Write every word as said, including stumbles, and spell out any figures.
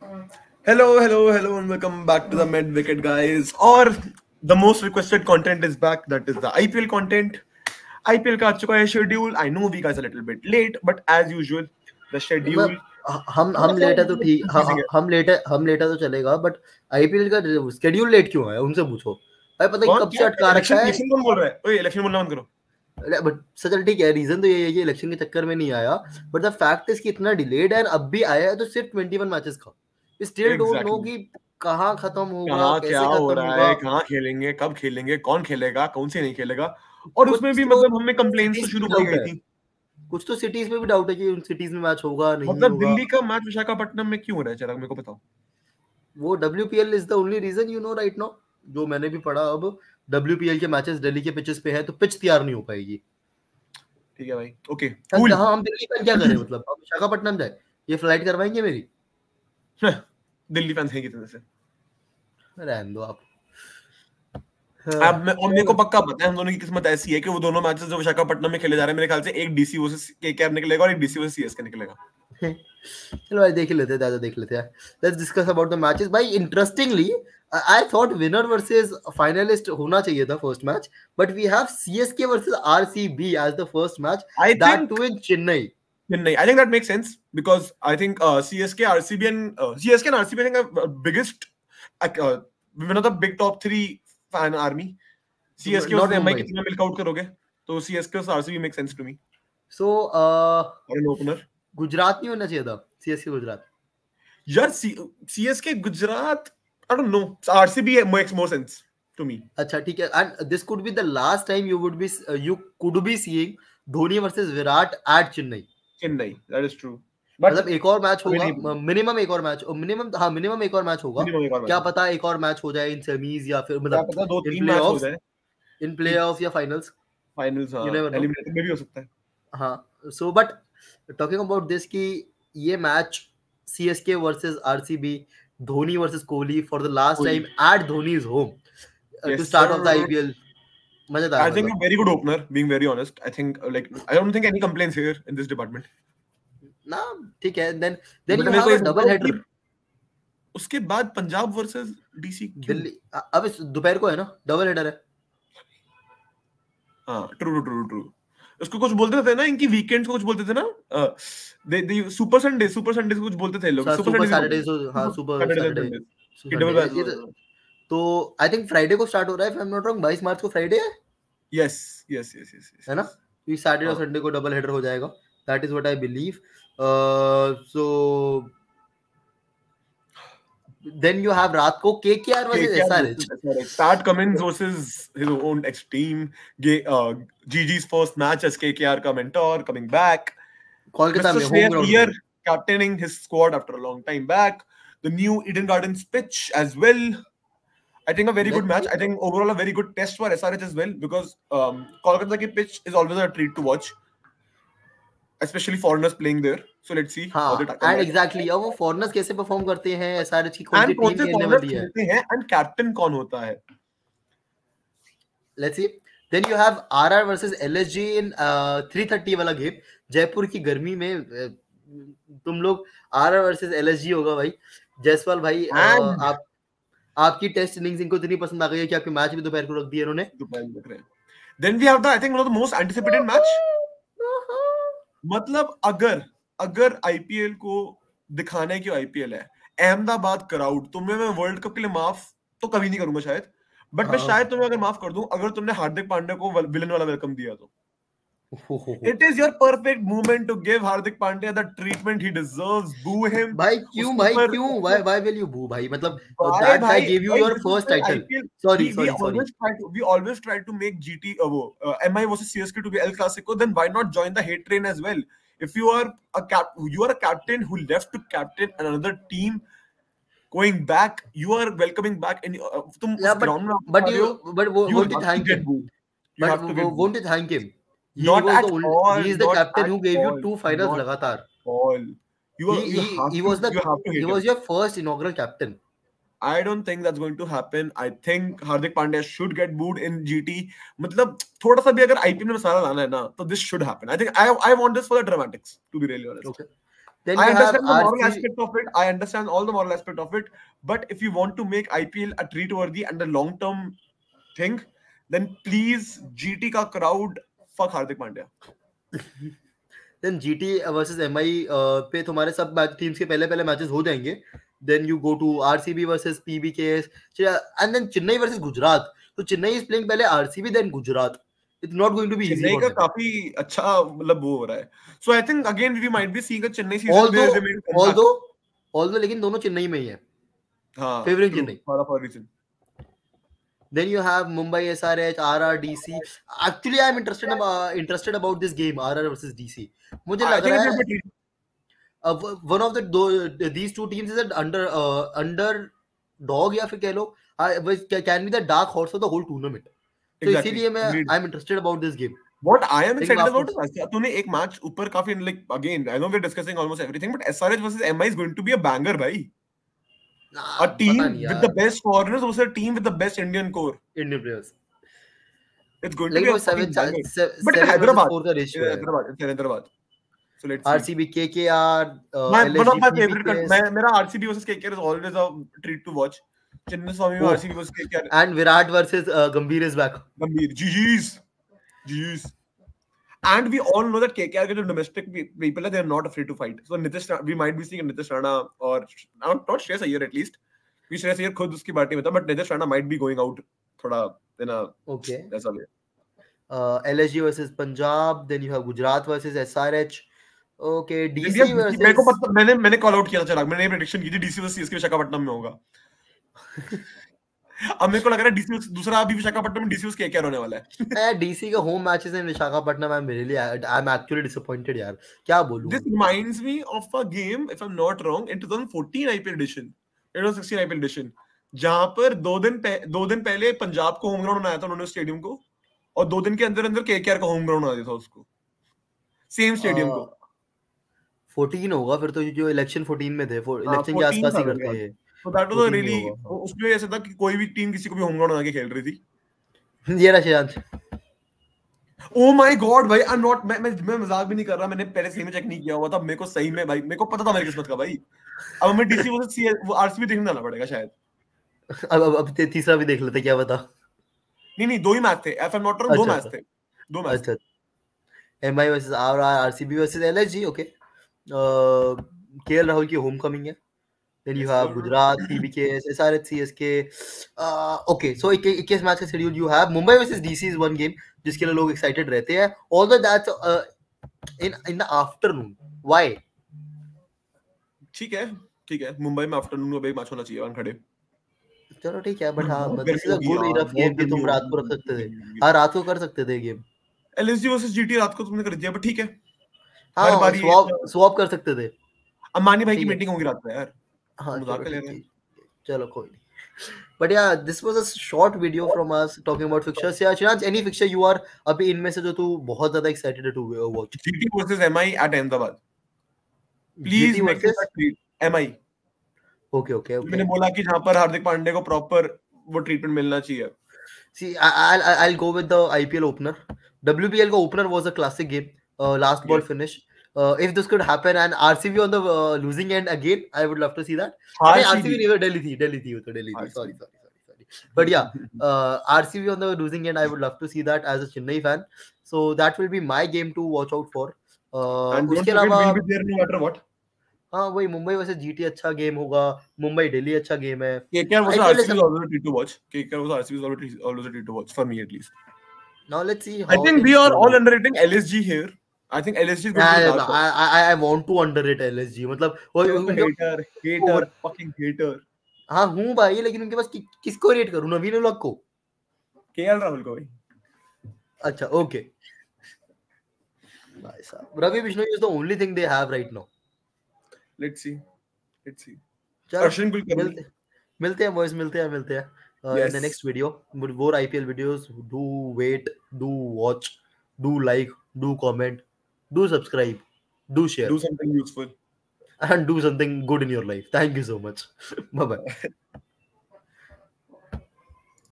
Hello, hello, hello, and welcome back to the Med Wicket, guys. Or the most requested content is back. That is the I P L content. I P L का आ चुका है schedule. I know we guys are a little bit late, but as usual, the schedule. मतलब हम थोड़ा हम सा late है तो ठीक confusing है। हम लेट है हम लेट है तो चलेगा, बट आईपीएल का शेड्यूल लेट क्यों है उनसे पूछो भाई, पता नहीं कौन कब से क्या अटका इलेक्शन रखा है। इलेक्शन कौन बोल रहा है? ओए इलेक्शन बोलना बंद करो। बट चल ठीक है, रीजन तो ये है कि इलेक्शन के चक्कर में नहीं आया, बट द फैक्ट इज कि इतना डिलेड है और अब भी आया है तो सिर्फ ट्वेंटी वन मैचेस का। Still don't know Exactly. कि कहाँ खत्म होगा, कहाँ क्या कैसे हो खत्म रहा होगा। है, कहाँ खेलेंगे, कब खेलेंगे, कौन खेलेगा, कौन से नहीं खेलेगा, और उसमें कुछ भी तो मतलब हमें कंप्लेंट्स तो सिटीज शुरू में हो ही डाउट गई है, थी। कुछ तो सिटीज में भी डाउट है कि उन सिटीज में मैच होगा नहीं मतलब होगा। दिल्ली का मैच विशाखापट्टनम में क्यों हो रहा है, जरा मेरे को बताओ। वो WPL is the only reason, you know right now. जो मैंने भी पढ़ा, अब डब्ल्यूपीएल के मैचेस दिल्ली के पिचेस पे है तो पिच तैयार नहीं हो पाएगी। ठीक है भाई, ओके अब कूल। जहां हम दिल्ली का क्या करें, मतलब अब विशाखापट्टनम जाए, ये फ्लाइट करवाएंगे मेरी? दिल्ली फैंस हैं कितने से? रहने दो आप। अब मैं और मेरे को पक्का पता है हम दोनों की किस्मत ऐसी है कि वो दोनों मैचेस जो विशाखापट्टनम में खेले जा रहे हैं, मेरे ख्याल से एक डीसी वर्सेस केकेआर निकलेगा और एक डीसी वर्सेस सीएसके निकलेगा। चलो भाई देख ही लेते हैं, ज्यादा देख लेते हैं। Let's discuss about the matches भाई। Interestingly I thought winner versus finalist होना चाहिए था first match, but we have CSK versus RCB as the first match, I that think to in Chennai. Chennai. I think that makes sense because I think uh, C S K, R C B, and uh, C S K and R C B I think are uh, biggest, uh, one of the big top three fan army. C S K not और M I Mumbai. कितना मिल्क out करोगे? तो C S K और R C B makes sense to me. सो और an opener. Gujarat नहीं होना चाहिए था, सीएसके गुजरात। यार C CSK Gujarat, I don't know. R C B makes more sense to me. अच्छा ठीक है, and this could be the last time you would be you could be seeing Dhoni versus Virat at Chennai. Chennai, that is true. But मतलब एक और match अभी होगा, नहीं पता। मिनिमम एक और मैच, मिनिमम हाँ मिनिमम एक और मैच होगा। Minimum एक और क्या मैच होगा। पता एक और मैच हो जाए इन सेमीज या फिर क्या मतलब पता दो इन तीन मैच हो प्लेऑफ्स, जाए। इन प्लेऑफ्स या फाइनल्स, फाइनल्स, यू हाँ, नेवर नो। एलिमिनेटर में भी हो सकता है। हाँ so but talking about this कि ये match CSK versus RCB, Dhoni versus Kohli for the last time at Dhoni's home to Yes, start of the sir. IPL, मजेदार I think मतलब। a very good opener, being very honest. I think uh, like I don't think any complaints here in this department. ना ठीक है, then then But you मेरे को have ये अ समझाओ double कि हेडर। उसके बाद पंजाब वर्सेस डीसी क्यों? दिल्ली अब इस दोपहर को है ना, डबल हेडर है। हाँ, ट्रू ट्रू ट्रू। उसको कुछ बोलते थे ना, इनकी वीकेंड्स को कुछ बोलते थे ना, दे दे सुपर संडे, सुपर संडे कुछ बोलते थे लोग, सुपर सुपर संडे सैटरडे, बोलते हाँ थे, super Saturday and Saturday, Sunday की डबल संडे ये तो, बैच। तो आई थिंक फ्राइडे को स्टार्ट हो रहा है, if I am not wrong, बाईस मार्च को फ्राइडे है यस यस यस यस है ना? ये सैटरडे और हाँ। संडे को डबल हेडर हो जाएगा, that is what I believe. So then you have रात को KKR versus K K R SRH. versus S R H. Pat Cummins versus his own ex-team. G- uh, Gigi's first match as K K R का mentor coming back. Kolkata mister में home Shreyas ground Iyer में। captaining his squad after a long time back. The new Eden Gardens pitch as well. I think a very good Let's match. see. I think overall a very good test for S R H as well because um, Kolkata ki pitch is always a treat to watch, especially foreigners playing there. So let's see how they हाँ tackle and that. Exactly, अब वो foreigners कैसे perform करते हैं, SRH की कौन सी And कौन team से खेलने foreigners वाली है। खेलते हैं and captain कौन होता है? Let's see. Then you have RR versus LSG in three thirty वाला गेम। जयपुर की गर्मी में uh, तुम लोग आरआर वर्सेस एलएसजी होगा भाई। जयसवाल भाई, uh, And आप आपकी टेस्ट इनिंग्स इनको इतनी पसंद आ गई है कि आपके मैच भी दोपहर को रख दिए इन्होंने। then we have the I think one of the most anticipated match. मतलब अगर अगर आईपीएल को दिखाने की आईपीएल है, अहमदाबाद क्राउड तुम्हें मैं वर्ल्ड कप के लिए माफ तो कभी नहीं करूंगा शायद, बट मैं शायद तुम्हें अगर माफ कर दूं अगर तुमने हार्दिक पांड्या को विलन वाला वेलकम दिया तो। It is your perfect moment to give Hardik Pandya the treatment he deserves. Boo him. भाई क्यों, भाई क्यों, why why will you boo भाई, मतलब Why, that guy bhai? gave you Why your this is first why title. I P L. sorry We, we sorry sorry always try to we always try to make G T uh, wo, uh, M I versus C S K to be El Clasico. Then why not join the hate train as well? If you are a cap, you are a captain who left to captain another team. Going back, you are welcoming back, and uh, तुम yeah उस but ground में but आ रहे you हो, but wo- you won't you have to thank get him, booed. You but have to wo- get wo- booed. won't you thank him? He Not was at the only, all. he is the Not captain at who gave you all. two finals Not लगातार। all. You he are, you he have he to was the you have to he hate was him. your first inaugural captain। I don't think that's going to happen. I think Hardik Pandya should get booed in G T. मतलब थोड़ा सा भी अगर IPL में मसाला लाना है ना, तो this should happen. I think I I want this for the dramatics, to be really honest. okay Then I you have understand the moral R C B. aspect of it. I understand all the moral aspect of it. But if you want to make I P L a treat-worthy and a long-term thing, then please G T का crowd fuck Hardik Pandya. Then G T versus M I uh, पे तुम्हारे सब teams के पहले पहले matches हो जाएंगे. Then you go to R C B versus P B K S, and then Chennai versus Gujarat. So Chennai is playing पहले R C B then Gujarat. It's not going to be easy Chennai for का them. काफी अच्छा मतलब वो हो रहा है. So I think again we might be seeing a Chennai season Although where they made a comeback. although although लेकिन दोनों चेन्नई में ही है. हाँ. Favoring true, Chennai. for a reason. Then you have Mumbai S R H, R R D C. Actually, I am interested about interested about this game R R versus D C. मुझे I लग think रहा it's a है bit- uh, one of the दो these two teams is an under uh, under dog या फिर कह लो uh, can be the dark horse of the whole tournament. So Exactly. इसीलिए मैं Agreed. I am interested about this game. What I am लेकिन excited आपको- about is तूने एक match ऊपर काफी like again I know we're discussing almost everything but S R H versus M I is going to be a banger भाई. Nah, A team पता नहीं with यार. the best foreigners versus a team with the best Indian core. Indian players. It's going to लेकिन be a वो seven fucking banger. seven But versus Hyderabad. four का ratio है. Hyderabad. It's Hyderabad. So let's see. R C B, K K R, uh, My, L S G, one of my P B favorite. K S, मैं मेरा R C B versus K K R is always a treat to watch. Chennai Swami में Oh. R C B versus K K R. and Virat versus uh, Gambhir is back. Gambhir. G Gs. G Gs. And we all know that K K R के जो domestic pe- people है, they are not afraid to fight. So Nitish, Ra- we might be seeing a Nitish Rana or not, not Shreyas Iyer at least. We Shreyas Iyer खुद उसकी party में था, but Nitish Rana might be going out थोड़ा in a Okay. ऐसा way. Uh, L S G versus Punjab. Then you have Gujarat versus S R H. Okay, D C India- versus. मेरे को पता मैंने मैंने call out किया था चला मैंने प्रेडिक्शन की थी डीसी वर्सेस सीएसके विशाखापट्टनम में होगा. अब मेरे को लग रहा है डीसी दूसरा अभी विशाखापट्टनम में डीसी वर्सेस केकेआर होने वाला है. Eh, D C का home matches in Visakhapatnam. I'm really, I'm actually disappointed यार. क्या बोलूँ? This reminds me of a game, if I'm not wrong, in twenty fourteen I P L edition, twenty sixteen I P L edition, जहां पर दो दिन पह, दो दिन पहले पंजाब को होम ग्राउंड बनाया था उन्होंने स्टेडियम को और दो दिन के अंदर अंदर केकेआर का होम ग्राउंड बना दिया था उसको सेम स्टेडियम को. fourteen होगा फिर तो जो इलेक्शन fourteen में थे. इलेक्शन के fourteen आसपास ही था करते हैं. So that was a fourteen really होगा, हाँ. उसमें ऐसा था कि कोई भी टीम किसी को भी होम ग्राउंड बना के खेल रही थी. ये रहा श्रेयांश. Oh my God भाई, I'm not मैं मैं मैं मजाक भी नहीं कर रहा. मैंने पहले सही में चेक नहीं किया हुआ था. मेरे को सही में भाई मेरे को पता था मेरी किस्मत का भाई. अब हमें डीसी वर्सेस सी वो आरसीबी देखने जाना पड़ेगा शायद. अब अब अब ते- तीसरा भी देख लेते क्या बता. नहीं नहीं दो ही मैच थे. If I am not wrong दो अच्छा, मैच थे. दो मैच. अच्छा. M I versus R R, R C B versus L S G. Okay. Uh, K L Rahul की homecoming है. Then you Yes, have sir. Gujarat, P B K S, S R H, C S K. Uh, okay, so इक्कीस match का schedule you have. Mumbai versus D C is one game जिसके लिए लोग excited रहते हैं. Although that's uh, in in the afternoon. Why? ठीक है ठीक है. मुंबई में आफ्टरनून में भाई मैच होना चाहिए वहां खड़े. चलो ठीक है, but हाँ, बहुत but this is a गर्मी good होगी enough यार, game कि बहुत तुम गर्मी रात को रख होगी, सकते थे. गर्मी होगी. हाँ, रात को कर सकते थे game. एलएसजी वर्सेस जीटी रात को तुमने कर दिया, बट ठीक है. हाँ, हर बारी swap ये- swap कर सकते थे. अंबानी भाई की ठीक है. मीटिंग होगी रात में यार. हाँ, मजाक चलो कर ले ठीक रहे है. हैं. चलो कोई नहीं. But yeah, this was a short video from us talking about fixtures. Yeah, Shiranj, any fixture you are अभी इनमें से जो तू बहुत ज्यादा excited है to uh, watch? GT versus MI at Ahmedabad. Please G T make it versus? A treat. MI Okay, okay, okay. मैंने बोला कि जहां पर हार्दिक पांडे को प्रॉपर वो ट्रीटमेंट मिलना चाहिए. See, I, I'll I'll I'll go with the I P L opener. W B L का opener was a classic game. Uh, last ball Yeah. finish. Uh, if this could happen and R C B on the uh, losing end again, I would love to see that. R नहीं, C R C B B नहीं, वो Delhi थी, Delhi थी, वो तो Delhi थी. R C B. Sorry, sorry, sorry, sorry. But yeah, uh, R C B on the losing end, I would love to see that as a Chennai fan. So that will be my game to watch out for. Uh, And don't उसके forget, अलावा we'll be there no matter what. हाँ वही Mumbai versus GT अच्छा game होगा. मुंबई दिल्ली अच्छा game है. K K R versus I P L R C is B a- is always a treat to watch. K K R versus R C B is always always a treat to watch for me at least. Now let's see. I how think things we are go. all underrating L S G here. I think L S G is going to be I, dark. I, I, I want to underrate L S G. मतलब वो उनके Hater, hater, fucking hater. हाँ हूँ भाई, लेकिन उनके पास कि, किसको रेट करूँ? नवीन उलग को? K L Rahul को भाई. अच्छा ओके. भाई साहब Ravi Bishnoi is the only thing they have right now. Let's see. Let's see. चलो Arshin Kulkarni. मिलते मिलते हैं boys, मिलते हैं मिलते हैं uh, Yes. in the next video. More I P L videos. Do wait, do watch, do like, do comment, do subscribe, do share, Do something useful. and do something good in your life. Thank you so much. Bye bye.